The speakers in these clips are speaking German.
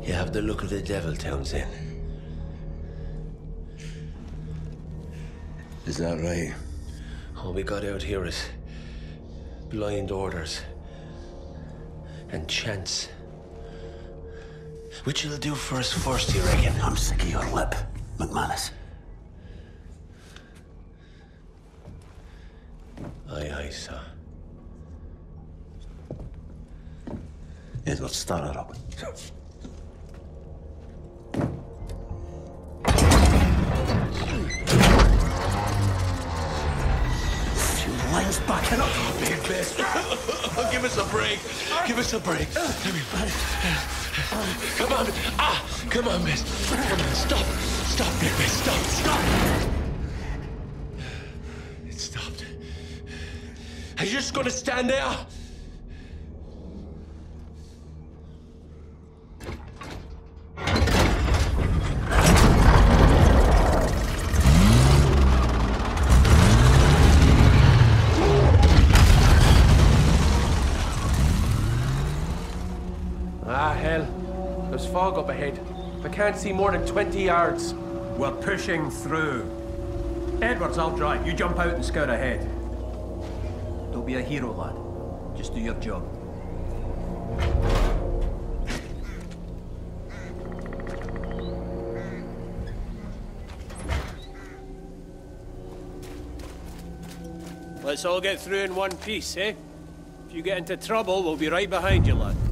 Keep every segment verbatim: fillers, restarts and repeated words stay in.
You have the look of the devil, Townsend. Is that right? All we got out here is blind orders and chance. Which you'll do for us first, you reckon? I'm sick of your lip, McManus. Aye, aye, sir. Edward, start her up. Lines backing up. Oh, big Bess. Give us a break. Give us a break. Come on. Ah, come on, Bess. Come on, stop. Stop, big Bess. Stop, stop. It stopped. Are you just gonna stand there? Ah, hell. There's fog up ahead. I can't see more than twenty yards. We're pushing through. Edwards, I'll drive. You jump out and scout ahead. Don't be a hero, lad. Just do your job. Let's all get through in one piece, eh? If you get into trouble, we'll be right behind you, lad.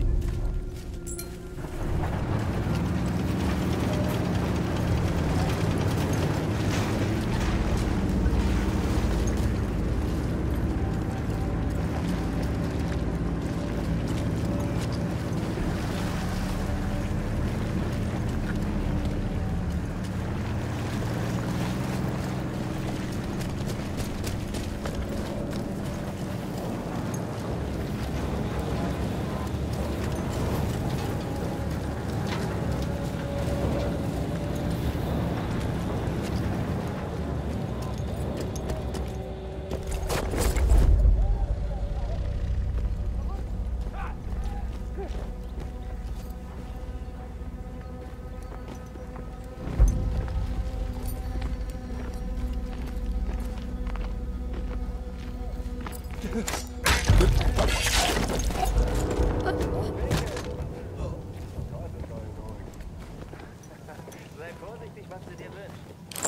Sei vorsichtig, was du dir wünschst.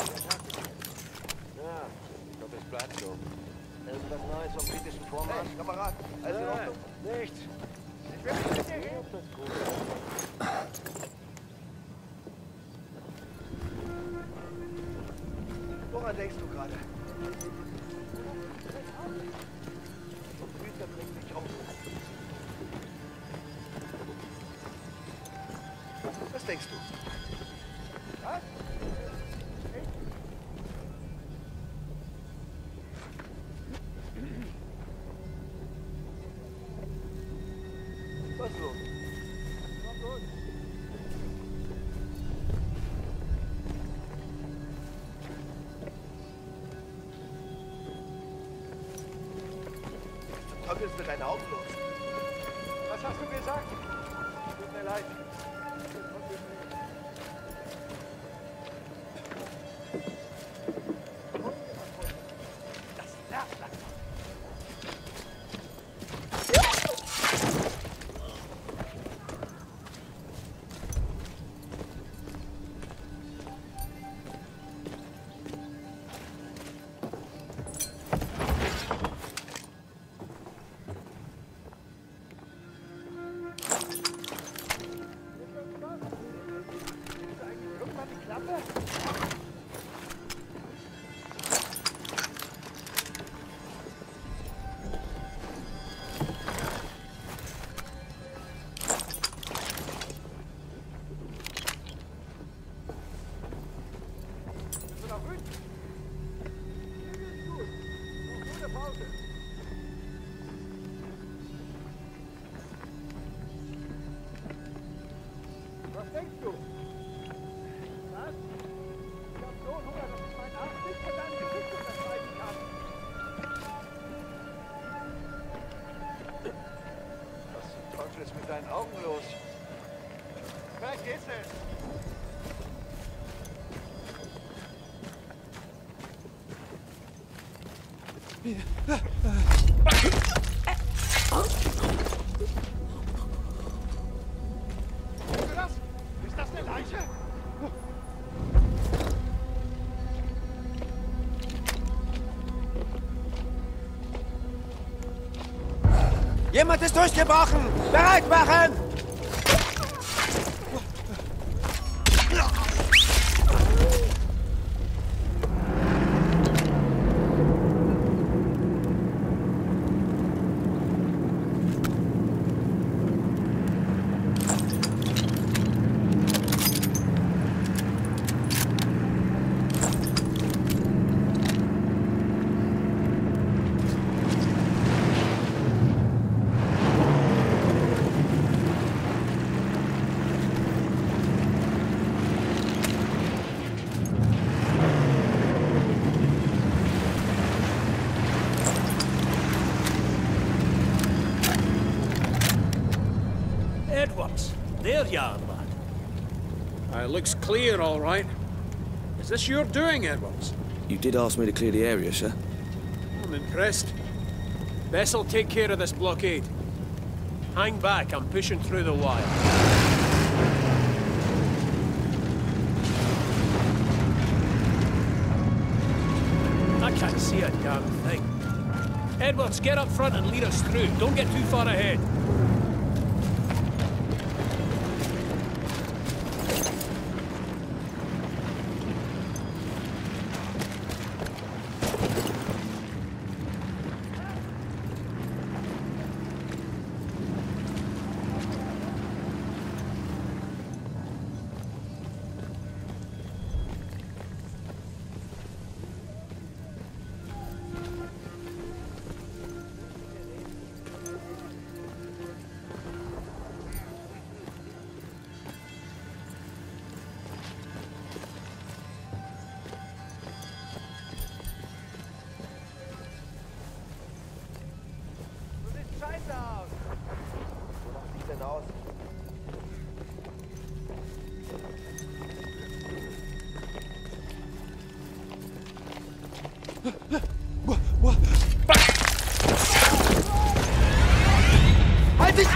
Ja, ich glaube, es bleibt so. Irgendwas Neues vom britischen Vormarsch? Hey, Kamerad, alles in Ordnung? Nichts. Ich will nicht mit dir reden. Das ist gut. Woran denkst du gerade? Bücher bringt dich um. Was denkst du? Was? Was ist los? Komm los. Zum Teufel ist mit deinen Augen los. Was hast du gesagt? Tut mir leid. Was denkst du? Was? Ich hab so Hunger, dass ich meinen Arsch nicht von deinem Gesicht unterscheiden kann. Was zum Teufel ist mit deinen Augen los? Weg! Was geht's denn? Hörst du das? Ist das eine Leiche? Jemand ist durchgebrochen! Bereit machen! There you are, lad. Uh, looks clear, all right. Is this your doing, Edwards? You did ask me to clear the area, sir. I'm impressed. Bess will take care of this blockade. Hang back, I'm pushing through the wire. I can't see a damn thing. Edwards, get up front and lead us through. Don't get too far ahead. Scheiße aus! Wonach sieht denn aus? Halt dich!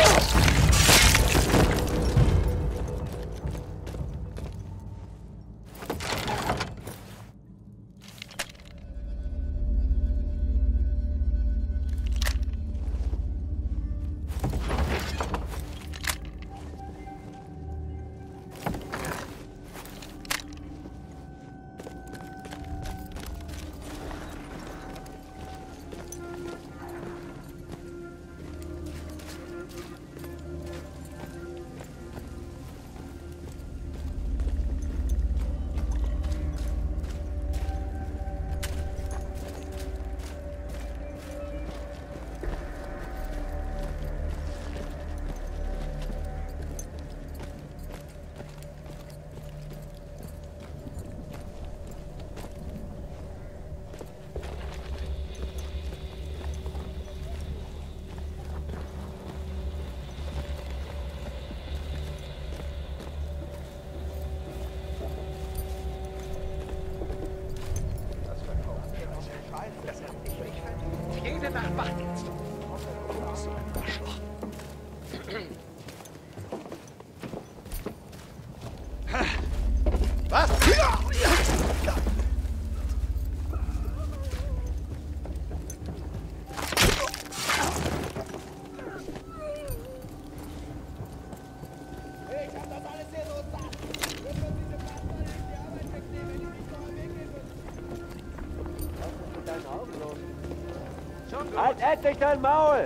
Jede Nacht Wachdienst. Was? Ich hab das alles hier so satt. Wird man diese Plattform die Arbeit wegnehmen, wenn ich nicht vorher weggehen muss. Was ist mit deinen Augen los? Schon gut. Halt endlich dein Maul!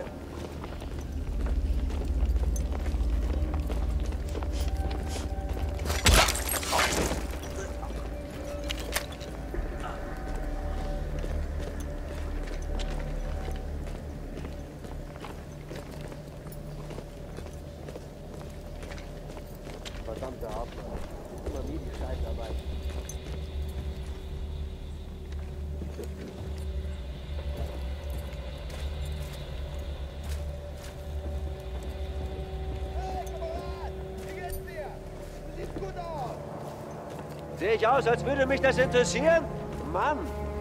Verdammte Arbeit. Immer nie die Scheißarbeit. Hey, Kamerad! Wie geht's dir? Sehe ich aus, als würde mich das interessieren? Mann!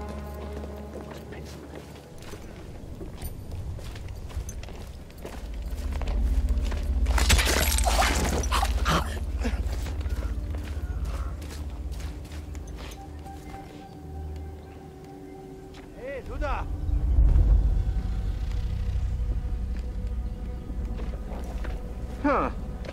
Hey, du da! Hm.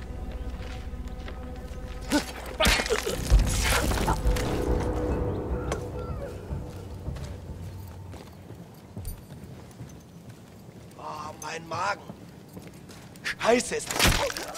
Oh, mein Magen. Scheiße ist das.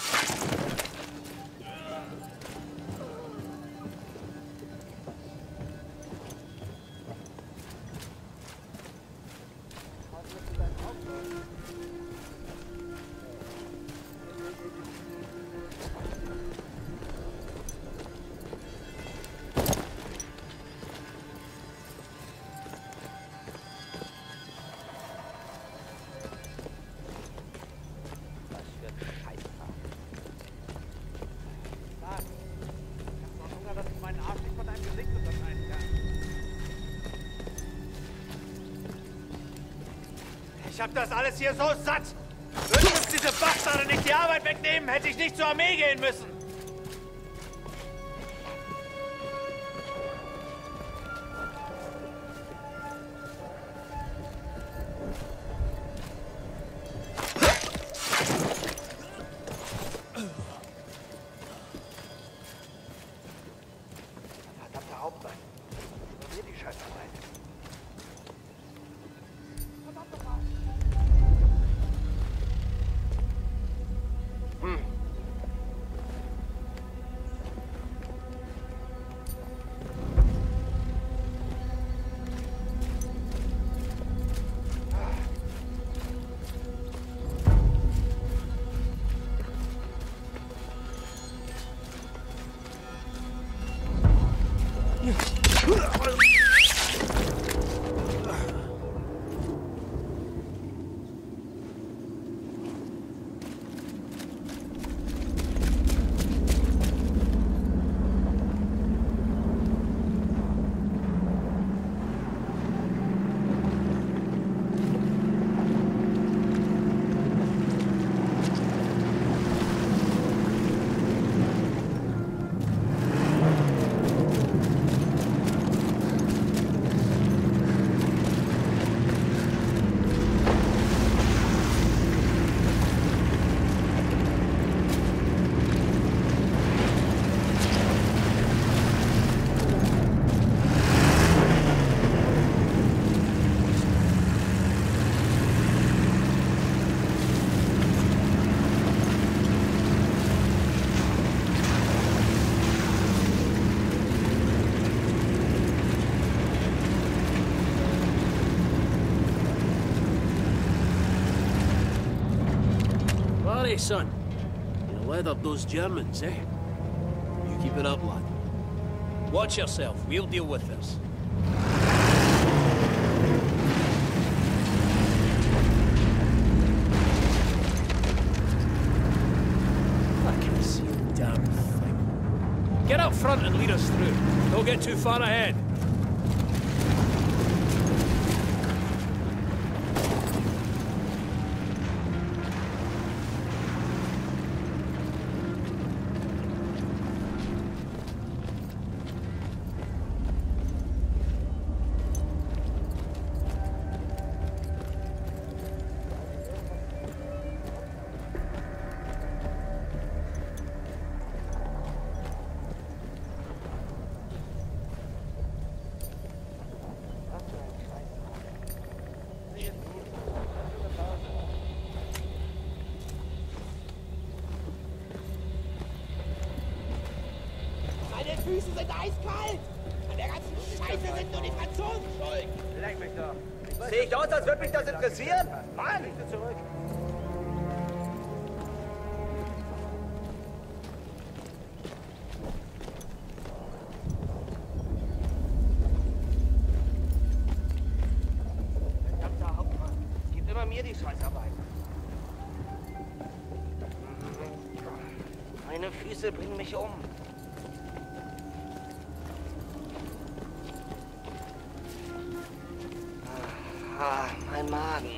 Ich hab das alles hier so satt. Würden uns diese Bastarde nicht die Arbeit wegnehmen, hätte ich nicht zur Armee gehen müssen. Verdammter Hauptmann. Hier die Scheißarbeit. Verdammt nochmal. Hm. Hey, son. You leathered those Germans, eh? You keep it up, lad. Watch yourself. We'll deal with this. I can't see a damn thing. Get up front and lead us through. Don't get too far ahead. Meine Füße sind eiskalt! An der ganzen Scheiße sind nur die Franzosen schuld! Leck mich doch. Sehe ich aus, als würde mich das interessieren? Mann! Bitte zurück. Verdammter Hauptmann. Es gibt immer mir die Scheißarbeit. Meine Füße bringen mich um. Ah, mein Magen.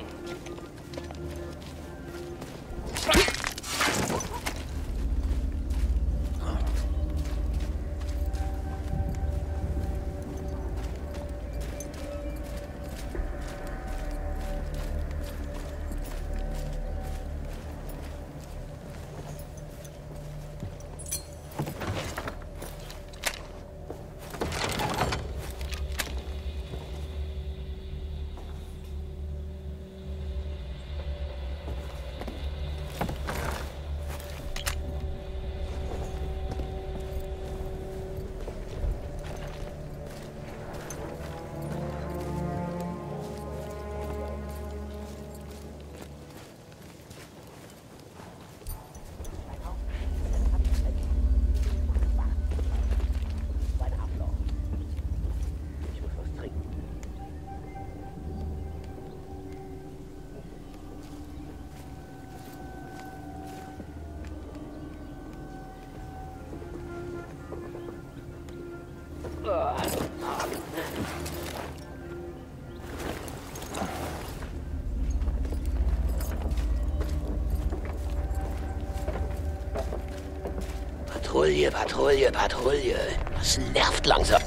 Patrouille, Patrouille, Patrouille. Das nervt langsam.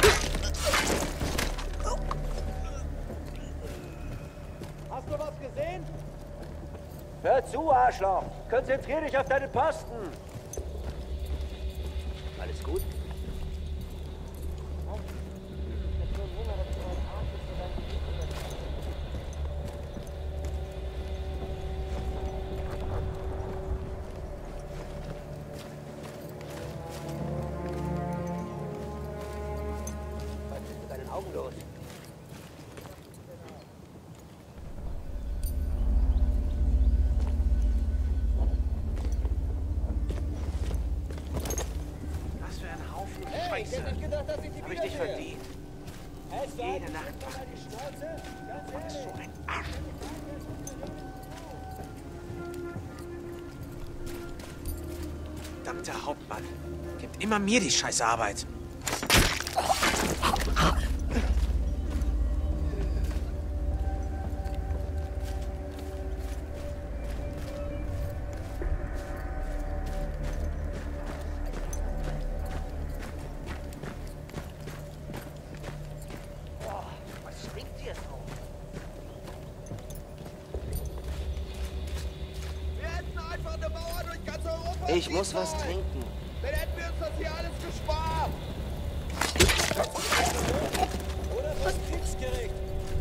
Hast du was gesehen? Hör zu, Arschloch. Konzentrier dich auf deinen Posten. Alles gut? Los. Was für ein Haufen Hey, Scheiße. ich hätte nicht gedacht, dass ich die Hab ich nicht wiedersehe. verdient. Escort, Jede Nacht halt mal die Schnauze. Ganz Was ehrlich. so ein Arsch. Verdammter Hauptmann. Gibt immer mir die scheiß Arbeit. Ich muss was trinken. Dann hätten wir uns das hier alles gespart. Oder was Kriegsgericht.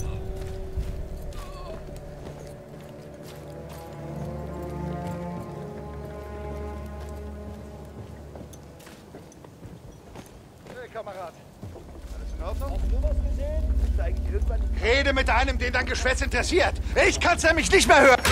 Hey, Kamerad. Alles in Ordnung? Hast du was gesehen? Ist eigentlich irgendwann... Rede mit einem, den dein Geschwätz interessiert. Ich kann's nämlich nicht mehr hören.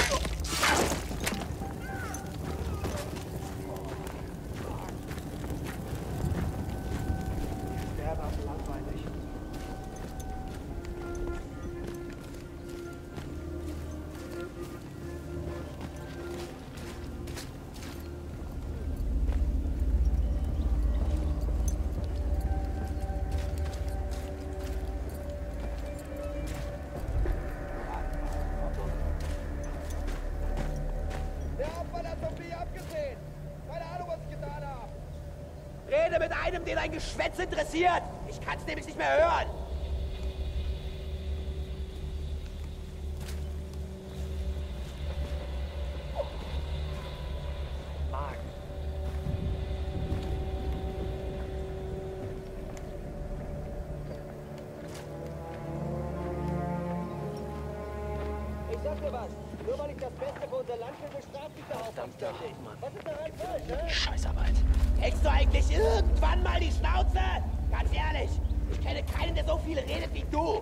Rede mit einem, den dein Geschwätz interessiert. Ich kann's nämlich nicht mehr hören. Ich sag dir was. Nur weil ich das Beste für unser Land will, bestraft mich der Hauptmann ständig. Was ist daran falsch, ne? Scheißarbeit. Hältst du eigentlich irgendwann mal die Schnauze? Ganz ehrlich, ich kenne keinen, der so viel redet wie du.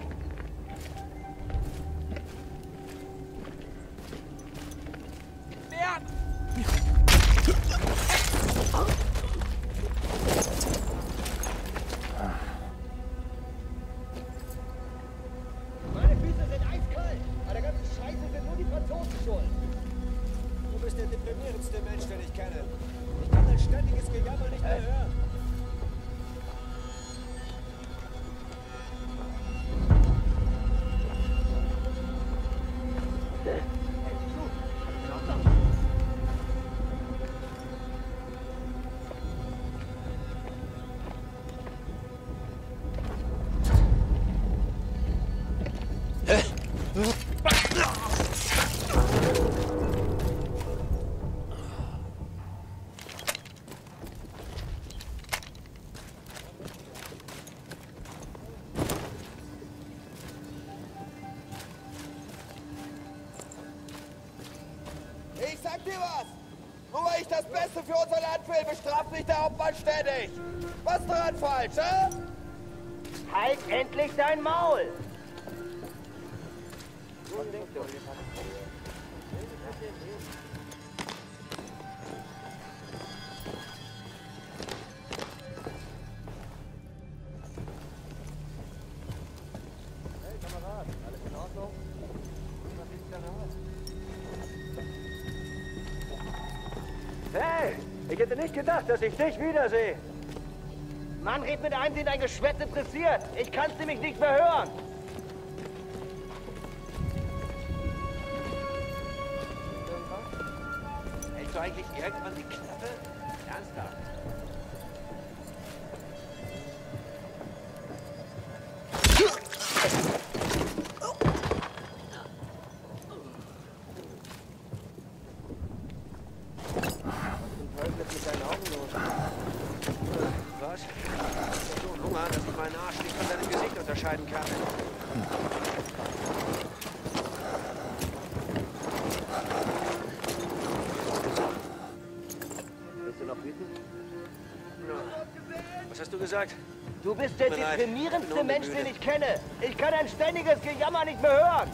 Meine Füße sind eiskalt. An der ganzen Scheiße sind nur die Franzosen schuld. Du bist der deprimierendste Mensch, den ich kenne. Ich kann dein ständiges Gejammer nicht mehr hören. ihr was? Nur weil ich das Beste für unser Land will, bestraft mich der Hauptmann ständig. Was ist daran falsch, hä? Halt endlich dein Maul! Hey, ich hätte nicht gedacht, dass ich dich wiedersehe. Mann, red mit einem, den dein Geschwätz interessiert. Ich kann's nämlich nicht mehr hören. Hältst du eigentlich irgendwann die Klappe? Ernsthaft? Was? So Hunger, dass ich meinen Arsch nicht von deinem Gesicht unterscheiden kann. Bist du noch wütend? Was hast du gesagt? Du bist der Tut mir leid. deprimierendste Ich bin Mensch, hundemüde. den ich kenne. Ich kann ein ständiges Gejammer nicht mehr hören.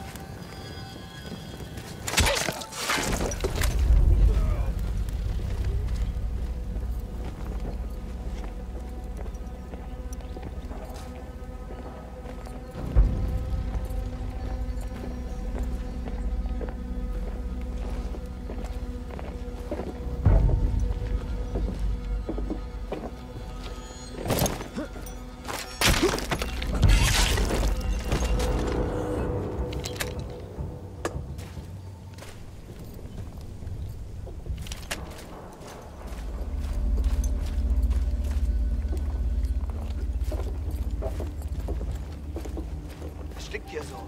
Es stinkt hier so.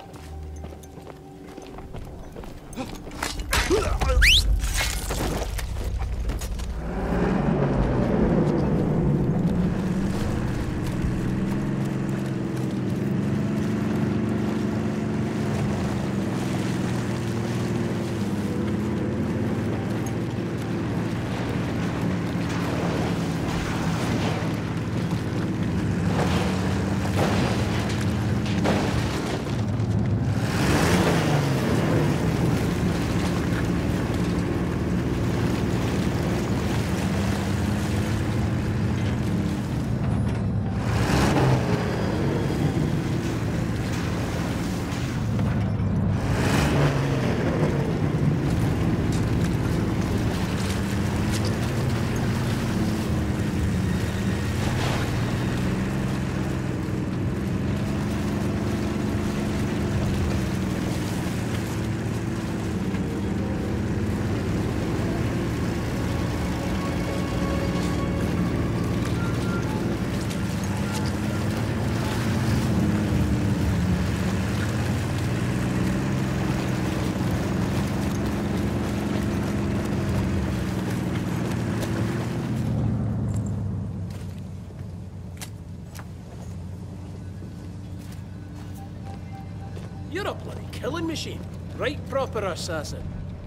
You're a bloody killing machine. Right proper assassin.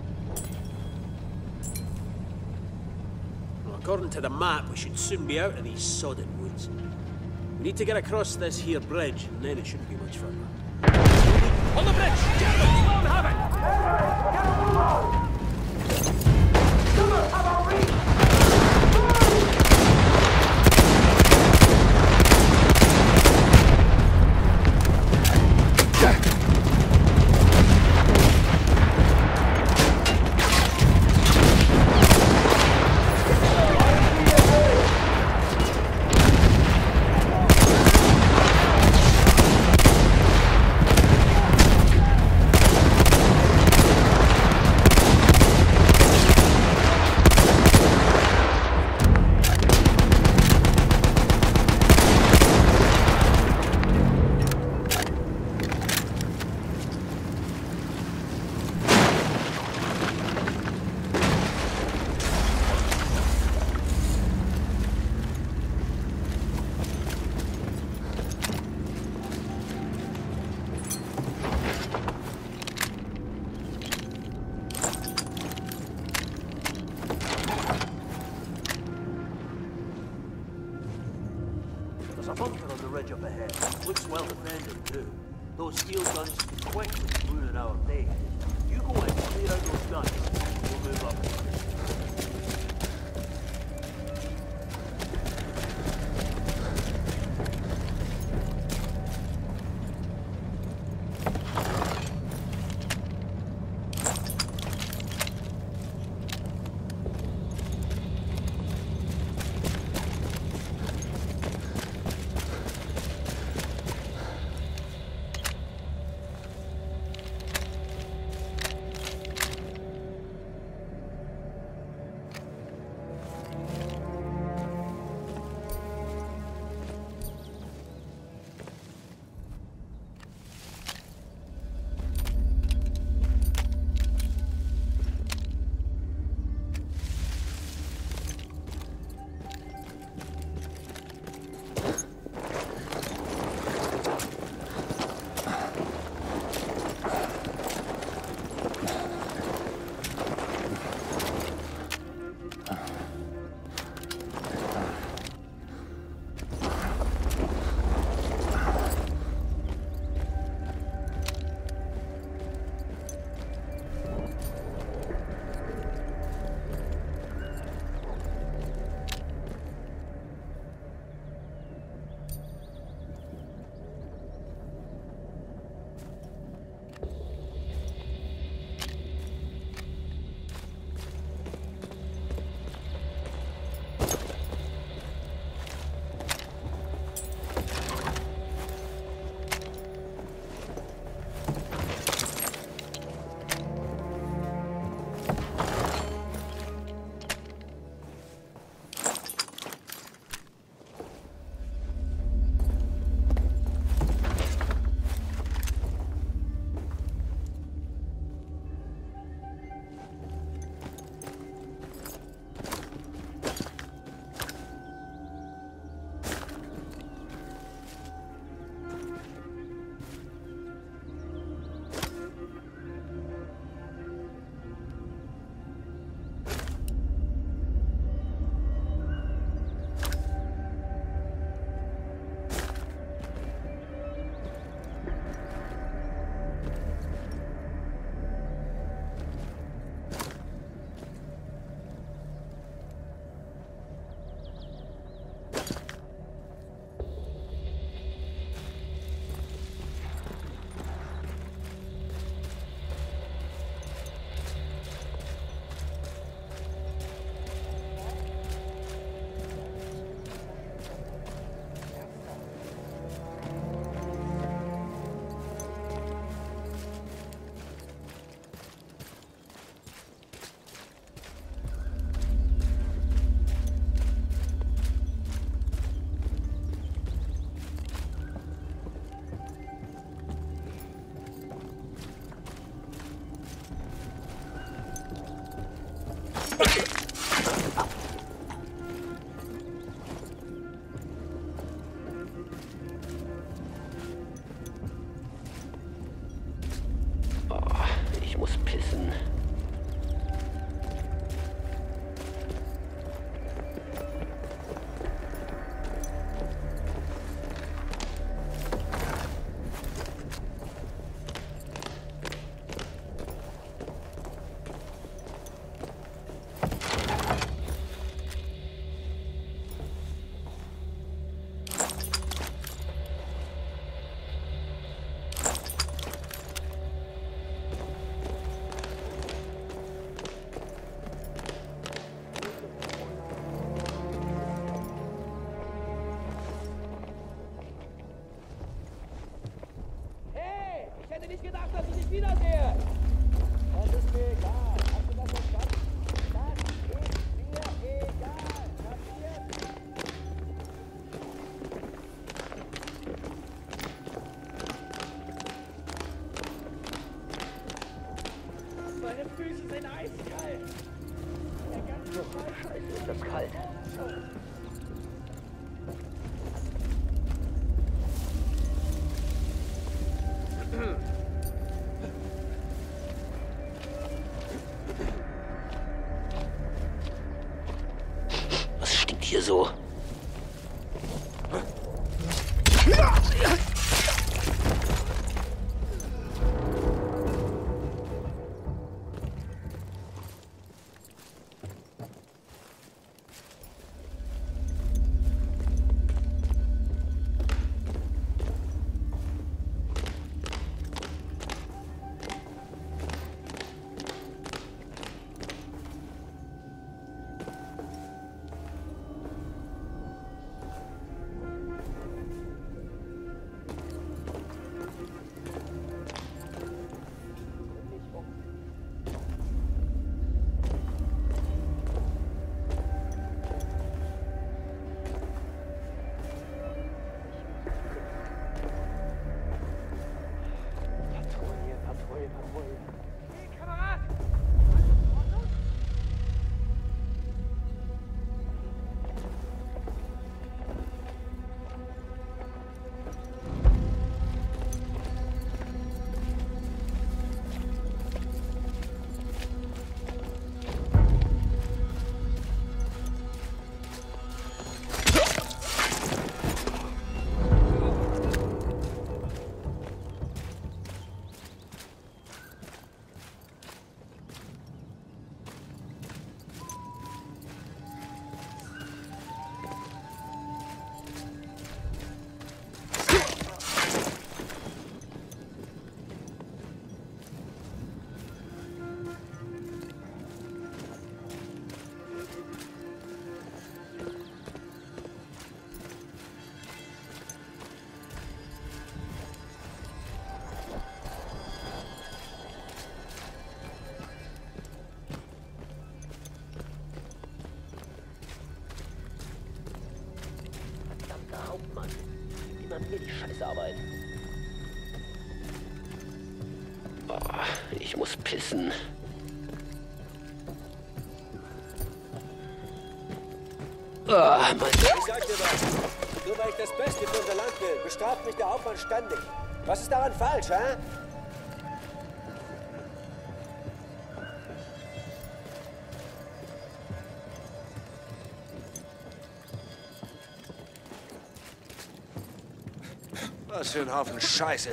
Well, according to the map, we should soon be out of these sodden woods. We need to get across this here bridge, and then it shouldn't be much further. On the bridge! Get them! Let them have it! There's a bunker on the ridge up ahead. Looks well defended, too. Those field guns could quickly ruin our day. You go in, clear out those guns. We'll move up. nicht gedacht, dass ich dich wiedersehe. Das ist mir egal. Hast du das verstanden? Das ist mir egal. Kapiert? Meine Füße sind eiskalt. Der ganze Scheiße ist das kalt. Was stinkt hier so? Hier die Scheißarbeit. Oh, ich muss pissen. Oh, Mann. Ich sag dir was. Nur weil ich das Beste für unser Land will, bestraft mich der Hauptmann ständig. Was ist daran falsch, hä? Was für ein Haufen Scheiße.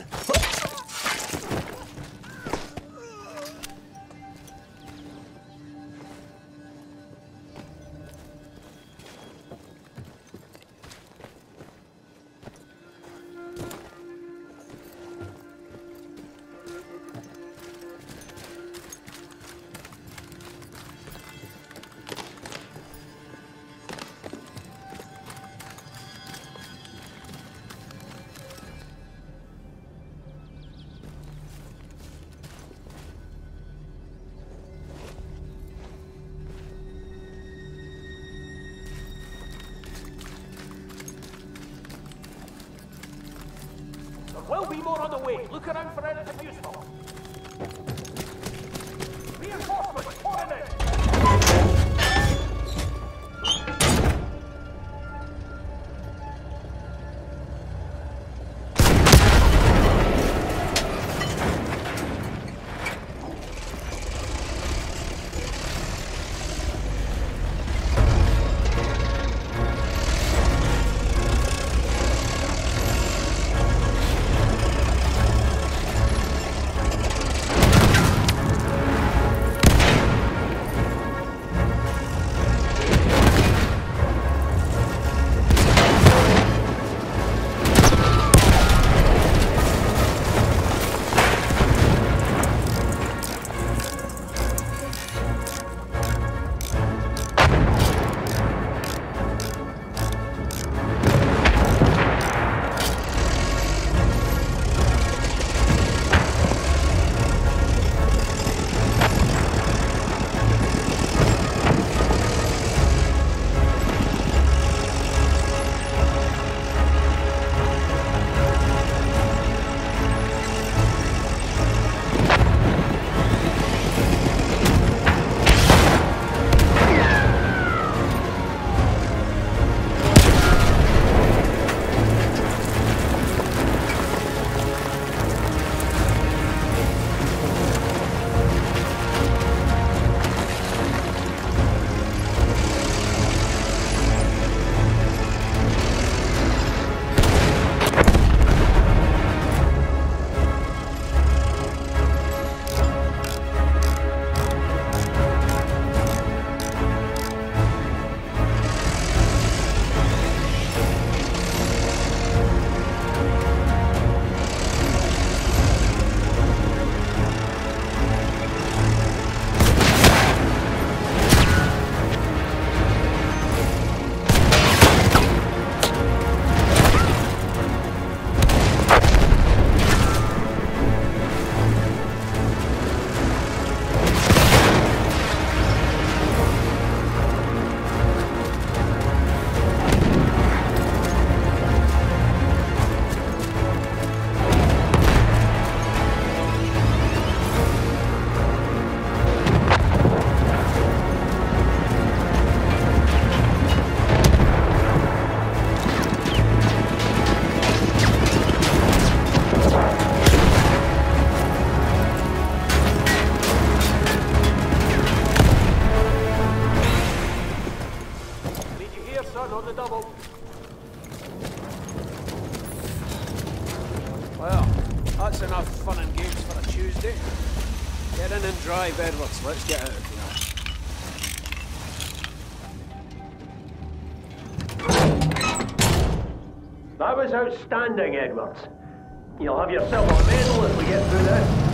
Will be more on the way. Look around for anything useful. Reinforcements pouring in. on the double. Well, that's enough fun and games for a Tuesday. Get in and drive, Edwards. Let's get out of here. That was outstanding, Edwards. You'll have yourself a medal if we get through this.